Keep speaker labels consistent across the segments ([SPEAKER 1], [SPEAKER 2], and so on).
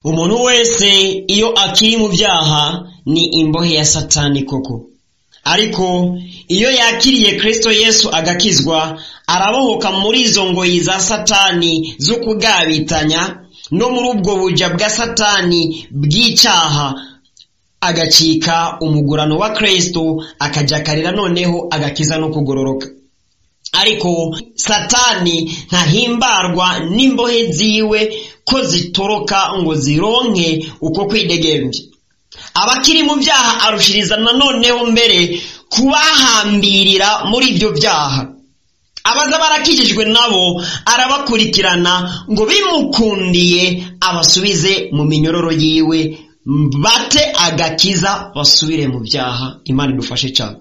[SPEAKER 1] Umuntu wese iyo akiri mu byaha ni imbohe ya Satani koko. Ariko iyo yakiriye Kristo Yesu agakizwa, arabohoka muri izo ngoyi za Satani zo kugabitanya no muri ubwo buja bwa Satani bw'icyaha, agacika umugurano wa Kristo, akajakarira noneho agakiza no kugororoka. Ariko Satani ntahimbarwa n'imbohe ziwe ko zitoroka ngo zironke uko kwidegembya. Abakiri mu byaha arushiriza noneho mbere kubahambirira muri ibyo byaha. Abaza barakijijwe nabo arabakurikirana ngo bimukundiye abasubize mu minyororo yiwe, bate agakiza basubire mu byaha. Imana idufashe cyane.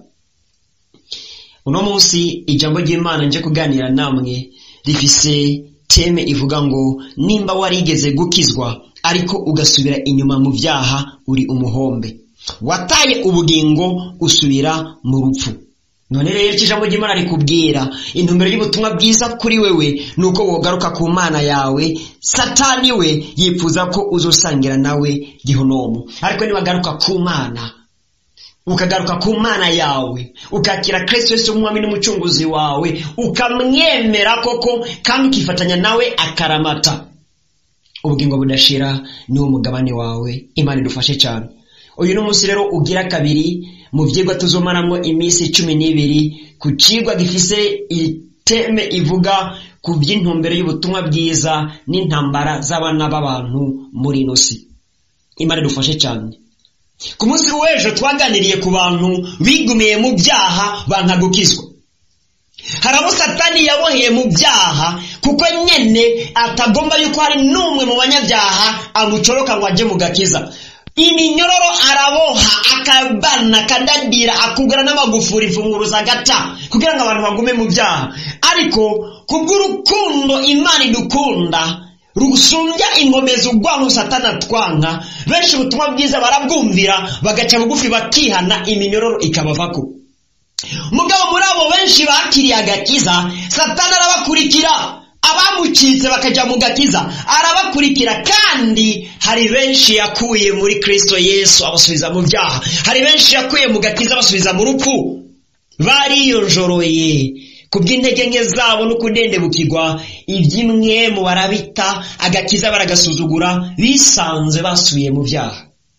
[SPEAKER 1] Uno munsi ijambo ry'Imana nje kuganira namwe rifise teme ivuga ngo nimba warigeze gukizwa ariko ugasubira inyuma mu byaha, uri umuhombe, wataye ubugingo usubira mu rupfu. None rero ijambo ry'Imana rikubwira intumbero y'ubutumwa bwiza kuri wewe nuko wogaruka ku Mana yawe. Satani we yifuza ko uzosangira nawe gihonomo, ariko niwagaruka ku Mana, ukagaruka ku Mana yawe, ukakira Kristo Yesu umwami n'umucunguzi wawe, ukamwemera koko kandi ukifatanya nawe akaramata, ubugingo budashira niwo mugabane wawe. Imana idufashe cyane. Uyu n'umunsi rero ugira kabiri mu vyigwa tuzomaramwo iminsi 12 ku cigwa gifise iteme ivuga ku by'intumbero y'ubutumwa bwiza n'intambara z'abana b'abantu muri nosi. Imana idufashe cyane. Ku munsi w'ejo twaganiriye ku bantu bigumiye mu byaha bantagukizwa. Harabo Satani yaboheye mu byaha kuko nyene atagomba yuko hari numwe mu banyabyaha amucoroka ngo aje mu gakiza. Iminyororo araboha, akabana, akadadira, akugara n'amagufuri imfunguruza agata kugira ngo abantu bagume mu byaha. Ariko kubw'urukundo Imana idukunda rusumbya inkomezi ugwanko Satani atwanka, benshi ubutumwa bwiza barabwumvira bagaca bugufi bakihana, iminyororo ikabavako. Mugabo muri abo benshi bakiriye agakiza, Satani arabakurikira. Abamucitse bakaja mu gakiza arabakurikira, kandi hari benshi yakuye muri Kristo Yesu abasubiza mu byaha. Hari benshi yakuye mu gakiza abasubiza mu rupfu. Bariyonjoroye kubw'intege nke zabo no kudendebukirwa, ibyimwe mu barabita agakiza baragasuzugura, bisanze basubiye mu byaha.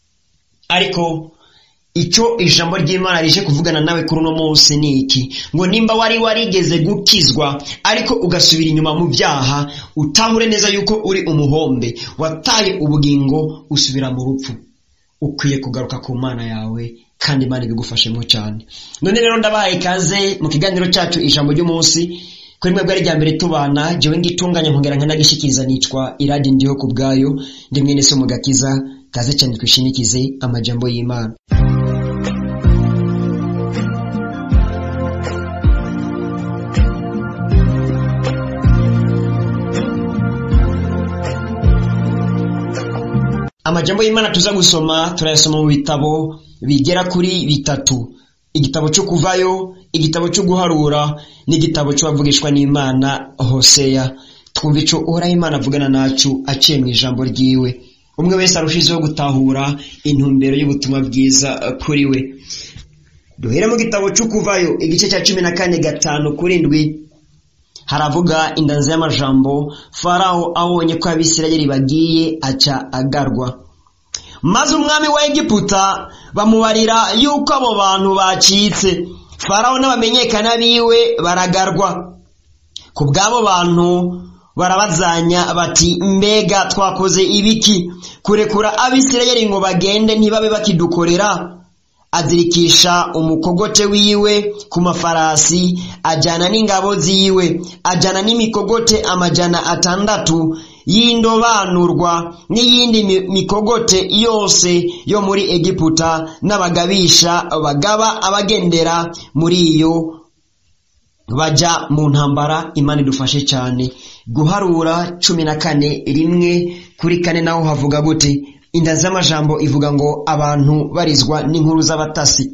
[SPEAKER 1] Ariko icyo ijambo ry'Imana rije kuvugana nawe kuri uno munsi ni iki, ngo nimba warigeze gukizwa ariko ugasubira inyuma mu byaha, utahure neza yuko uri umuhombe, wataye ubugingo usubira mu rupfu. Ukwiye kugaruka ku Mana yawe kandi Imana ibigufashemo cyane. None rero ndabahaye ikaze mu kiganiro cyacu ijambo ry'umunsi. Kuri mwebwe ari rya mbere tubana, jewe ngitunganya nkongera nkanagishikiriza, nitwa Iradi Ndiho kubwayo, ndi mwene so mu gakiza. Kaze cyane twishimikize amajambo y'Imana. Amajambo y'Imana tuza gusoma turayasoma mu bitabo bigera kuri bitatu: igitabo cyo Kuvayo, igitabo cyo Guharura, n'igitabo cyo bavugishwa n'Imana Hoseya. Twumva ico Uhoraho Imana avugana nacu aciye mu ijambo ryiwe. Umwe wese arushijeho gutahura intumbero y'ubutumwa bwiza kuri we. Duhere mu gitabo cyo Kuvayo igice cya 14:5-7. Haravuga indanzi y'amajambo. Farao abonye ko Abisirayeli bagiye aca agarwa, maze umwami wa Egiputa bamubarira yuko abo bantu bacitse. Farao n'abamenyekana biwe baragarwa. Ku bw'abo bantu barabazanya bati, mbega twakoze ibiki kurekura Abisirayeli ngo bagende ntibabe bakidukorera? Azirikisha umukogote wiwe ku mafarasi, ajana n'ingabo ziwe, ajana n'imikogote 600 y'indobanurwa n'iyindi mikogote yose yo muri Egiputa, n'abagabisha bagaba abagendera muri iyo baja mu ntambara. Imana idufashe cyane. Guharura 14:1-4 naho havuga gute? Indanzi y'amajambo ivuga ngo abantu barizwa n'inkuru z'abatasi.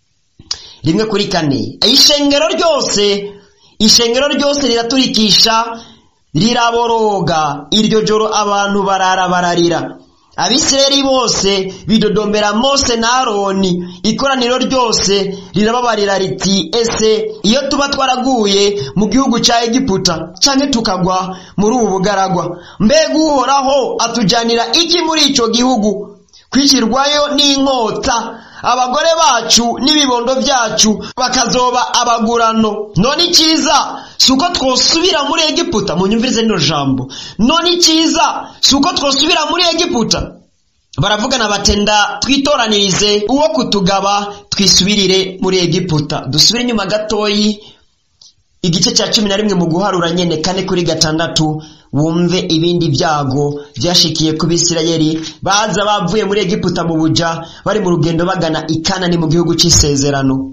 [SPEAKER 1] 1-4 ishengero ryose riraturikisha riraboroga, iryo joro abantu barara bararira. Abisirayeli bose bidodombera Mose na Aroni, ikoraniro ryose rirababarira riti, ese iyo tuba twaraguye mu gihugu cya Egiputa canke tukagwa muri ubu bugaragwa, mbega Uhoraho atujanira iki muri ico gihugu? Kwicirwayo n'inkota, abagore bacu n'ibibondo byacu bakazoba abagurano. None iciza suko twosubira muri Egiputa. Munyumvirize no jambo, none iciza suko twosubira muri Egiputa. Baravugana batenda twitoranirize uwo kutugaba twisubirire muri Egiputa. Dusubire inyuma gatoyi igice cya 11 mu guharura nyene 4-6, wumve ibindi byago byashikiye ku Bisirayeli baza bavuye muri Egiputa mu buja, bari mu rugendo bagana i Kanani mu gihugu cy'isezerano.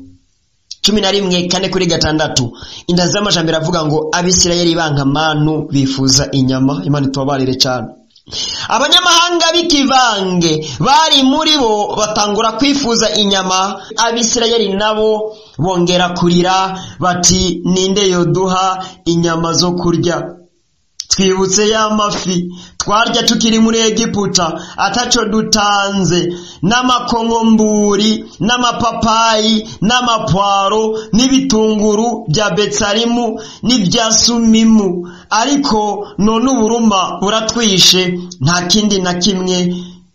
[SPEAKER 1] 11:4-6, inda z'amajambere avuga ngo Abisirayeli banka manu bifuza inyama. Imana itubabarire cyane. Abanyamahanga b'ikivange bari muri bo batangura kwifuza inyama. Abisirayeli nabo bongera kurira bati, ninde yoduha inyama zo kurya? Twibutse ya mafi twarya tukiri muri Egiputa ataco dutanze, n'amakongomburi n'amapapayi n'amapwaro n'ibitunguru bya Betsalimu n'ibya Sumimu, ariko none uburuma buratwishe, nta kindi na kimwe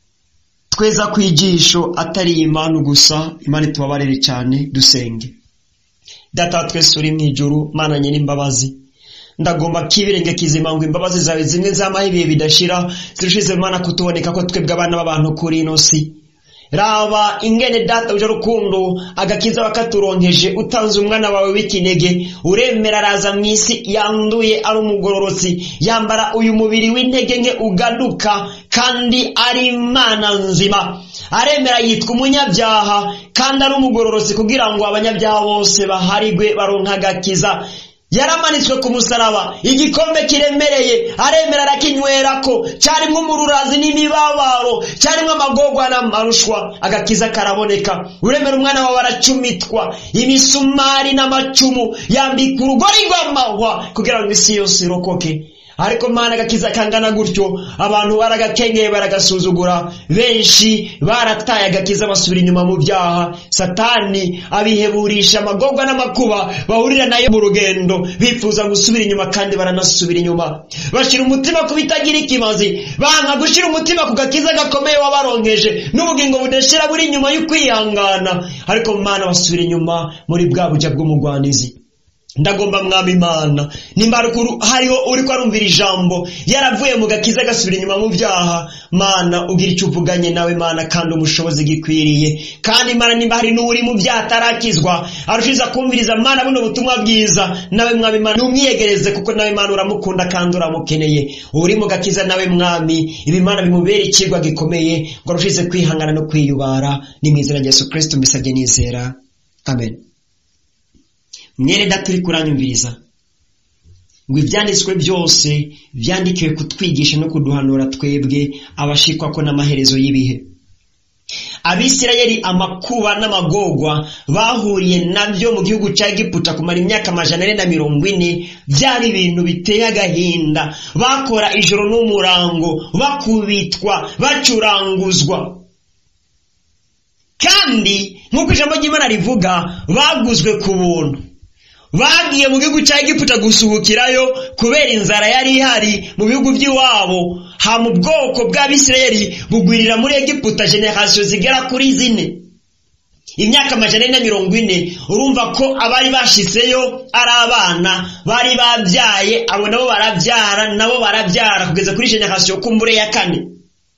[SPEAKER 1] tweza kwijisho atari Imana gusa. Imana itubabarire cyane. Dusenge. Data twese uri mwijuru, Mana nyine imbabazi, ndagomba kibirenge kizima ngo imbabazi zawe zimwe z'amahibiye bidashira zirushize Mana kutuboneka ko twebwe abana b'abantu kuri ino si. Raba ingene Data uje rukundo agakiza wakaturonkeje, utanze umwana wawe w'ikinege, uremera araza mw'isi yanduye ari umugororotsi, yambara uyu mubiri w'intege nke ugaduka kandi ari Imana nzima, aremera yitwa umunyabyaha kandi ari umugororotsi kugira ngo abanyabyaha bose baharigwe baronka agakiza. Yaramanitswe ku musaraba, igikombe kiremereye aremera arakinywerako, cyarimwo umururazi n'imibabaro, cyarimwo amagorwa n'amarushwa, agakiza karaboneka. Uremera umwana wawe aracumitwa imisumari n'amacumu, yambika urugori rw'amahwa kugira ngo isi yose irokoke. Ariko Mana agakiza kangana gutyo abantu baragakengeye baragasuzugura, benshi barataye agakiza basubira inyuma mu byaha. Satani abiheburisha amagorwa n'amakuba bahurira nayo mu rugendo, bifuza gusubira inyuma kandi baranasubira inyuma. Bashira umutima ku bitagira ikimazi, banka gushira umutima ku gakiza gakomeye wabaronkeje n'ubugingo budashira buri inyuma y'ukwihangana. Ariko Mana basubira inyuma muri bwa buja bw'umugwanizi. Ndagomba Mwami Imana, nimba hariho uriko arumvira ijambo yaravuye mu gakiza gasubira inyuma mu byaha, Mana ugira icyo uvuganye nawe Mana kandi umushobozi gikwiriye. Kandi Mana nimba hari n'uri mu byaha atarakizwa arushiza kumviriza Mana buno butumwa bwiza, nawe Mwami Imana numwiyegereze kuko nawe Mana uramukunda kandi uramukeneye. Uri mu gakiza nawe Mwami, ibi Mana bimubera ikigwa gikomeye ngo arushize kwihangana no kwiyubara. Ni mu izina rya Yesu Kristo mbisabye nizera, amen. Mwene Data uri kuranyumviriza, ngo ibyanditswe byose byandikiwe kutwigisha no kuduhanura twebwe abashikwa ko n'amaherezo y'ibihe. Abisirayeli amakuba n'amagorwa bahuriye nabyo mu gihugu cya Egiputa kumara imyaka 440 byari ibintu biteye agahinda. Bakora ijoro n'umurango, bakubitwa, bacuranguzwa, kandi nk'uko ijambo ry'Imana rivuga baguzwe ku buntu. Bagiye mu gihugu cya Egiputa gusuhukirayo kubera inzara yari ihari mu bihugu by'iwabo. Ha mu bwoko bw'Abisirayeli bugwirira muri Egiputa generation zigera kuri 4. Imyaka 440, urumva ko abari bashiseyo ari abana bari babyaye, abo nabo barabyara kugeza kuri generation kumbure ya 4.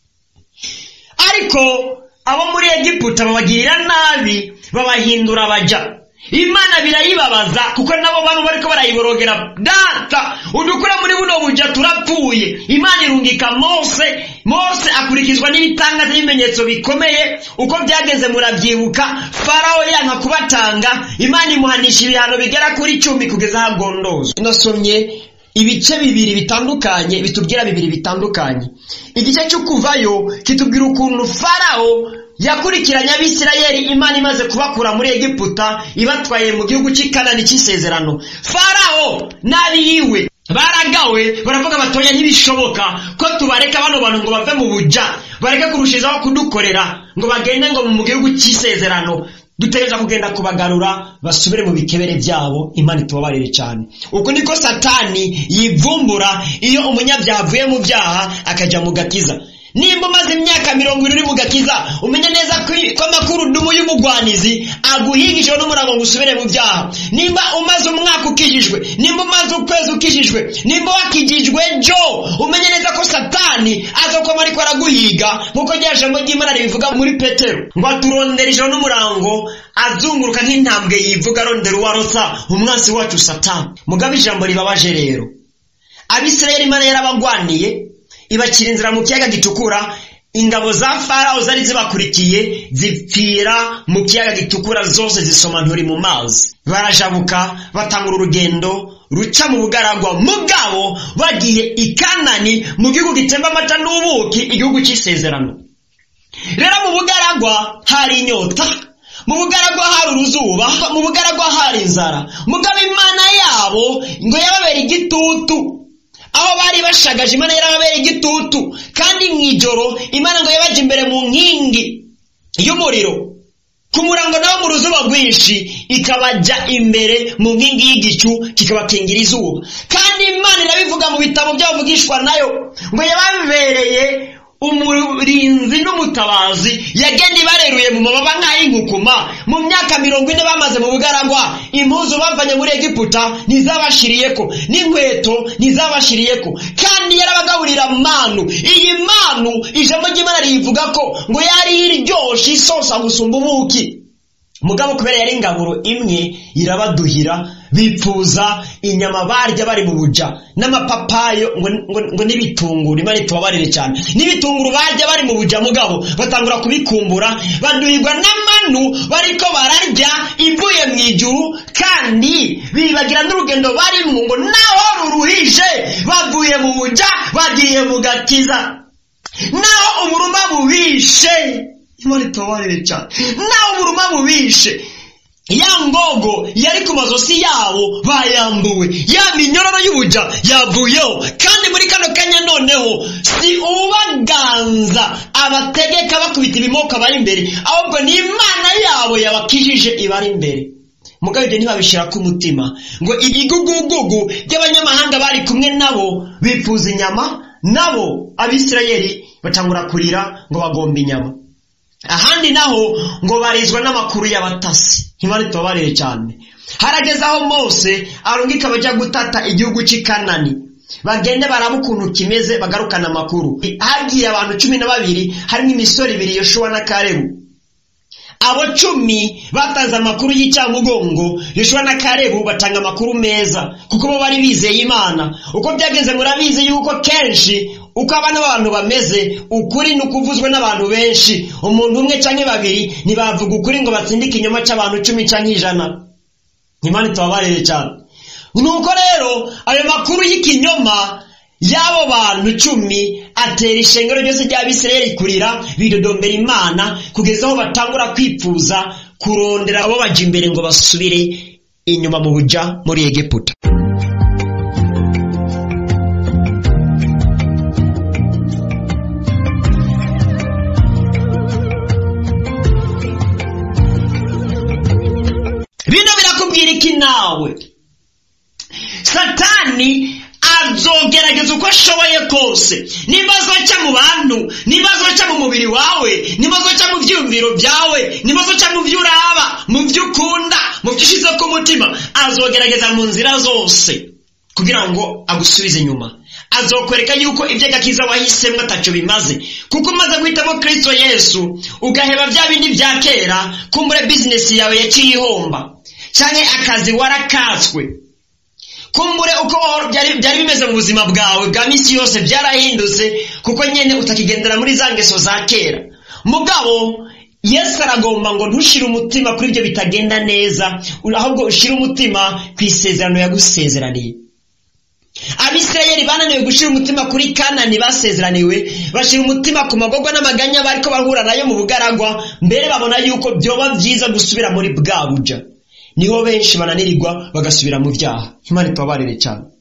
[SPEAKER 1] Ariko abo muri Egiputa babagirira nabi, babahindura abaja. Imana birayibabaza kuko nabo bantu bariko barayiborogera. Data udukura muri buno buja turapfuye. Imana irungika Mose akurikizwa n'ibitangaza n'ibimenyetso bikomeye. Uko byageze murabyibuka, Farao yanka kubatanga, Imana imuhanisha ibihano bigera kuri 10 kugeza hagondozwa. Nasomye ibice bibiri bitandukanye bitubwira bibiri bitandukanye. Igice cyo kuvayo kitubwira ukuntu Farao yakurikiranye Abisirayeli Imana imaze kubakura muri Egiputa ibatwaye mu gihugu cy'i Kanani cy'isezerano. Farao nabi yiwe baragawe baravuga batoya ntibishoboka ko tubareka bano bantu ngo bave mu buja bareke kurushizaho kudukorera ngo bagende ngo mu gihugu cy'isezerano. Dutegereza kugenda kubagarura basubire mu bikebere byabo. Imana itubabarire cyane. Uko niko Satani yivumbura iyo umunyabyaha avuye mu byaha akaja mu gakiza. Nimba umaze imyaka 20 uri mu gakiza, umenya neza ko amakuru dumu y'umugwanizi aguhigishije n'umurango ngo usubire mu byaha. Nimba umaze umwaka ukijijwe, nimba umaze ukwezi ukijijwe, nimba wakijijwe jo, umenya neza ko Satani azokoma ariko araguhiga nkuko ryajambo ry'Imana ribivuga muri Petero ngo aturondera ijoro n'umurango azunguruka nk'intambwe yivuga arondera uwarotsa umwansi wacu Satani. Mugabe ijambo ribabaje rero, Abisirayeli Imana yarabagwaniye ibakira inzira mu kiyaga gitukura. Ingabo za Farao zari zibakurikiye zipfira mu kiyaga gitukura, zose zisoma nturi mu mazi. Barajabuka batangura urugendo ruca mu bugaragwa, mugabo bagiye i Kanani mu gihugu gitemba amata n'ubuki, igihugu cy'isezerano. Rero mu bugaragwa hari inyota, mu bugaragwa hari uruzuba, mu bugaragwa hari inzara. Mugabo Imana yabo ngo yababera igitutu. Aho bari bashagaje Imana yarababera igitutu, kandi mwijoro Imana ngo yabaje imbere mu nkingi y'umuriro, ku murango nawo mu ruzuba rwinshi ikabajya imbere mu nkingi y'igicu kikabakingira izuba. Kandi Imana irabivuga mu bitabo by'abavugishwa nayo ngo yababereye umurinzi n'umutabazi, yagenda ibareruye mu mababa nk'ay'inkukuma. Mu myaka 40 bamaze mu bugaragwa, impuzu bavanye muri Egiputa ntizabashiriyeko, n'inkweto ntizabashiriyeko, kandi yarabagaburira manu. Iyi manu ijambo ry'Imana rivuga ko ngo yari iryoshe isosa gusumba ubuki. Mugabo kubera yari ingaburo imwe irabaduhira, bipfuza inyama barya bari mu buja, n'amapapayo ngo n'ibitunguru. Imana itubabarire cyane. N'ibitunguru barya bari mu buja, mugabo batangura kubikumbura, baduhirwa n'amanu bariko bararya ivuye mu ijuru, kandi bibagira n'urugendo bari mu ngo naho ruruhije bavuye mu buja bagiye mu gakiza. Naho umuruma bubishe, Imana itubabarire cyane, naho umuruma bubishe, ya ngogo yari ku mazosi yabo bayambuwe, ya minyororo y'ubuja yavuyeho. Kandi muri kano kanya noneho si ubaganza abategeka bakubita ibimoka bari imbere, ahubwo ni Imana yabo yabakijije ibari imbere. Mugabo ibyo ntibabishira ku mutima, ngo igigugugugu ry'abanyamahanga bari kumwe nabo bifuza inyama, nabo Abisirayeli batangura kurira ngo bagomba inyama. Ahandi naho ngo barizwa n'amakuru y'abatasi. Imana itubabarire cyane. Harageze aho Mose arungika bajya gutata igihugu cy'i Kanani, bagende baraba ukuntu kimeze, bagarukana amakuru. Hagiye abantu 12, harimo imisore 2, Yoshua na Kalebu. Abo 10 batanze amakuru y'icyamugongo. Yoshua na Kalebu batanga amakuru meza kuko bo bari bizeye Imana. Uko byageze murabizi yuko kenshi uko abana b'abantu bameze, ukuri nukuvuzwe n'abantu benshi. Umuntu umwe canke babiri ntibavuga ukuri ngo batsindike inyuma cy'abantu 10 canke 100. Imana itubabarire cyane. Nuko rero ayo makuru y'ikinyoma y'abo bantu 10 atera ishengero ryose ry'Abisirayeli kurira, bidodombera Imana kugeza aho batangura kwipfuza kurondera abo baje imbere ngo basubire inyuma mu buja muri Egiputa. Bino birakubwira iki nawe? Satani azogerageza uko ashoboye kose, nimba azoca mu bantu, nimba azoca mu mubiri wawe, nimba azoca mu vyumviro byawe, nimba azoca mu vyuraba, mu vyukunda, mu vyishize ku mutima, azogerageza mu nzira zose kugira ngo agusubize inyuma. Azokwereka yuko ibyo gakiza wahisemo ataco bimaze, kuko umaze guhitamo Kristo Yesu ugaheba bya bindi bya kera, kumbure business yawe yaciye ihomba, cyane akazi warakatswe, kumbure uko byari bimeze mu buzima bwawe bwa misi yose byarahindutse, kuko nyene utakigendera muri za ngeso za kera. Mugabo Yesu aragomba ngo ntushire umutima kuri ibyo bitagenda neza, ahubwo ushire umutima kwisezerano yagusezeraniye. Abisirayeli bananiwe gushira umutima kuri Kanani basezeraniwe, bashira umutima ku magogwa n'amaganya bariko bahura nayo mu bugaragwa, mbere babona yuko byoba byiza gusubira muri bwa buja. Niho benshi bananirirwa bagasubira mu byaha. Imana itubabarire cyane.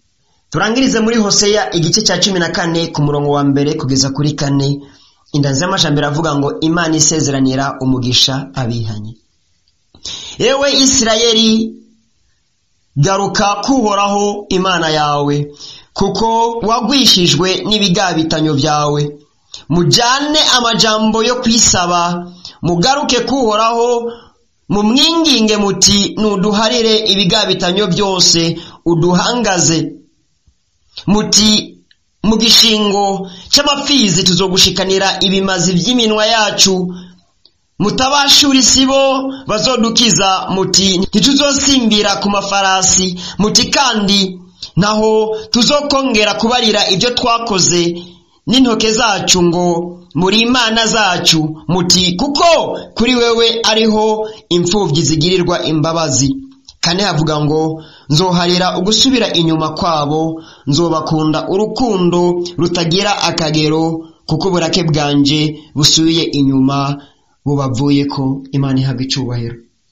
[SPEAKER 1] Turangirize muri Hoseya igice cya 14 ku murongo wa mbere kugeza kuri 4. Indanzi y'amajambere avuga ngo Imana isezeranira umugisha abihanye. Ewe Isirayeli, garuka kuhoraho Imana yawe, kuko wagwishijwe n'ibigabitanyo byawe. Mujane amajambo yo kwisaba, mugaruke kuhoraho, mumwinginge muti nuduharire ibigabitanyo byose uduhangaze. Muti mu gishingo cy'amapfizi tuzogushikanira ibimazi by'iminwa yacu. Mutabashura isibo bazodukiza, muti ntituzosimbira ku mafarasi. Muti kandi naho tuzokongera kubarira ibyo twakoze n'intoke zacu ngo muri Imana zacu. Muti kuko kuri wewe ariho imfuvyi zigirirwa imbabazi. Kane havuga ngo nzoharira ugusubira inyuma kwabo, nzobakunda urukundo rutagira akagero, kuko burake bwanje busubiye inyuma bubavuye ko. Imana ihabwa icubahiro.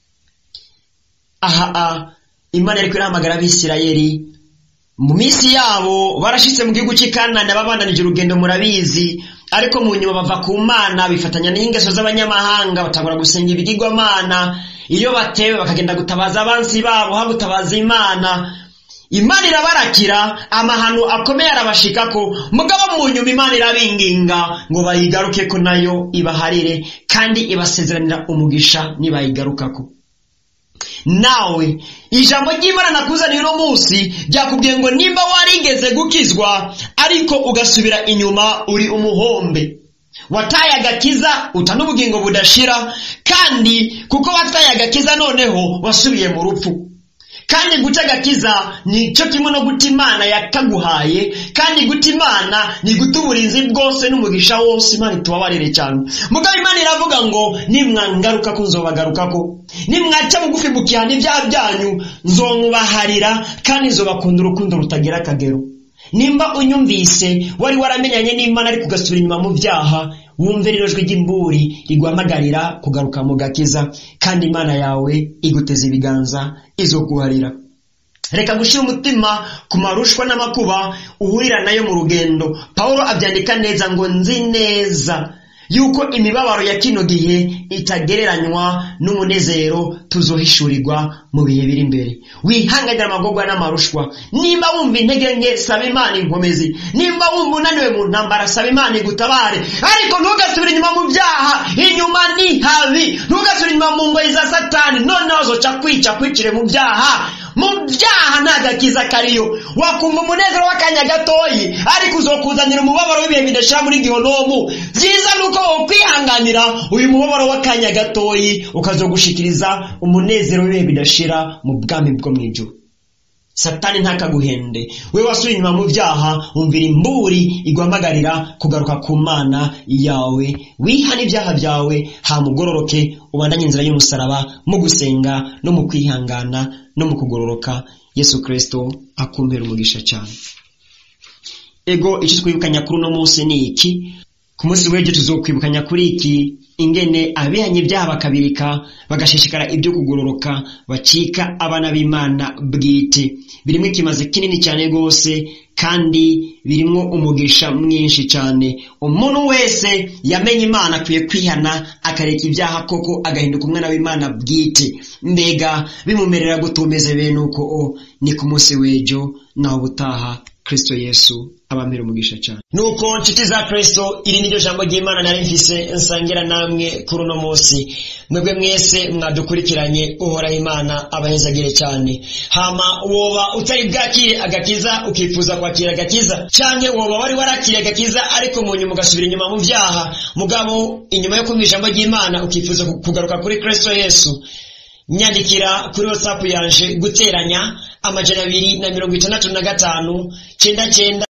[SPEAKER 1] Imana ariko iramagara abisirayeli mu minsi yabo barashitse mu gihugu cy'Ikanani, babandanije urugendo murabizi, ariko mu nyuma bava ku Mana bifatanya n'ingeso z'abanyamahanga, batangura gusenga ibigirwamana. Iyo batewe bakagenda gutabaza abansi babo ha gutabaza Imana. Imana irabarakira, amahano akomeye arabashikako, mugabo mu nyuma Imana irabinginga ngo bayigaruke ko nayo ibaharire kandi ibasezeranira umugisha nibayigarukako. Nawe ijambo ry'Imana nakuzaniye uno munsi ryakubwiye ngo nimba warigeze gukizwa ariko ugasubira inyuma, uri umuhombe. Wataye agakiza utanubugingo budashira, kandi kuko wataye agakiza noneho wasubiye mu rupfu. Kandi guca agakiza ni cyo kimwe no guta Imana yakaguhaye, kandi guta Imana ni guta uburinzi bwose n'umugisha wose. Imana itubabarire cyane. Mugabo Imana iravuga ngo nimwangaruka ko nzobagarukako, nimwaca bugufi mukihana ibyaha byanyu nzomubaharira kandi nzobakunda urukundo rutagira akagero. Nimba unyumvise wari waramenyanye n'Imana ariko ugasubira inyuma mu byaha, wumve rero ijwi ry'imburi rigwamagarira kugaruka mu gakiza, kandi Imana yawe iguteza ibiganza izoguharira. Reka gushira umutima ku marushwa n'amakuba uhurira nayo mu rugendo. Paulo abyandika neza ngo nzi neza yuko imibabaro ya kino gihe itagereranywa n'umunezero tuzohishurirwa mu bihe biri imbere. Wihanganira amagorwa n'amarushwa. Nimba wumva intege nke, saba Imana inkomezi. Nimba wumva unaniwe mu ntambara, saba Imana igutabare. Ariko ntugasubire inyuma mu byaha, inyuma ni habi. Ntugasubire inyuma mu ngoyi za Satani, noneho azoca kwicire mu byaha. Mu byaha nta gakiza kariyo. Wakumva umunezero w'akanya gatoyi, ariko uzokuzanira umubabaro w'ibihe bidashira muri gihonomu. Byiza nuko wokwihanganira uyu mubabaro w'akanya gatoyi, ukazogushikiriza umunezero w'ibihe bidashira mu bwami bwo mwijuru. Satani ntakaguhende. We wasubiye inyuma mu byaha, umvira imburi igwamagarira kugaruka ku Mana yawe. Wihana ibyaha byawe, hamugororoke, ubandanye inzira y'umusaraba mu gusenga no mu kwihangana no mu kugororoka. Yesu Kristo akumpera umugisha cyane. Ego icyo twibukanya kuri uno munsi ni iki? Ku munsi w'ejo tuzokwibukanya kuri iki, ingene abihanye ibyaha bakabirika bagashishikara ibyo kugororoka, bacika abana b'Imana bwite. Birimo ikimaze kinini cyane gose, kandi birimo umugisha mwinshi cyane. Umuntu wese yamenye Imana akwiye kwihana akareka ibyaha koko agahinduka umwana w'Imana bwite. Mbega bimumerera gutumeze bene uko ni ku munsi w'ejo naho butaha. Kristo Yesu abamira umugisha cyane. Nuko nshuti za Kristo, iri niryo jambo ry'Imana nari mfise nsangira namwe kuri uno munsi. Mwebwe mwese mwadukurikiranye, uhoraho Imana abahezagire cyane. Hama woba utari bwakire agakiza ukifuza kwakira agakiza, canke woba wari warakiriye agakiza ariko mu nyuma ugasubira inyuma mu byaha, mugabo inyuma yo kumva ijambo ry'Imana ukifuza kugaruka kuri Kristo Yesu, nyandikira kuri WhatsApp yanje guteranya 255 99